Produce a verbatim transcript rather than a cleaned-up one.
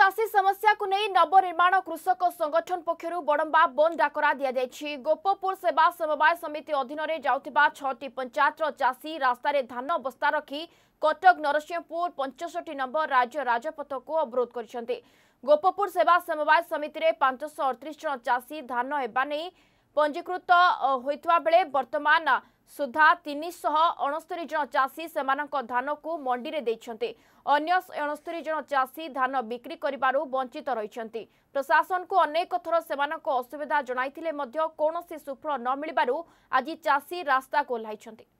चाषी समस्या को नहीं नवनिर्माण कृषक संगठन पक्षरु बड़ंबा बंद डाकरा दिया जायछि। गोपपुर सेवा समवाय समिति अधीन रे जाउथिबा छटी पंचायत चाषी रास्ता रे धान बस्ता रखी कटक नरसिंहपुर पचसठ नंबर राज्य राजपथ को अवरोध करिसेंति। गोपपुर सेवा समवाय समिति रे पांच सौ अड़तीस जन चाषी धान हेबा नहीं पंजीकृत होइतवा बेले वर्तमान सुधा तीन सौ अणस्तरी जन चाषी सेमानक धान को मंडी रे दैछन्ते। अन्य अणस्तरी जन चाषी धान बिक्री करिबारु वंचित रहिछन्ति। प्रशासन को अनेक थर सेमानक असुविधा जणाइथिले मध्य कोनोसी सुफल न मिलिबारु आज चाषी रास्ता को ओह्लाइछन्ति।